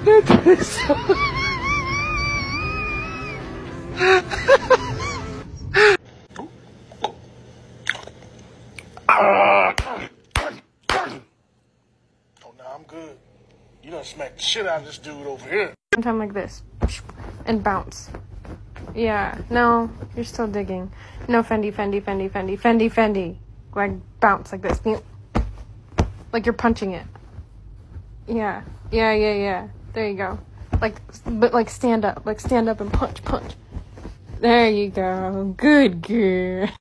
I'm good. You done smacked the shit out of this dude over here. Time like this. And bounce. Yeah. No, you're still digging. No, Fendi. Like, bounce like this. Like you're punching it. Yeah. There you go. But like stand up. Like stand up and punch. There you go. Good girl.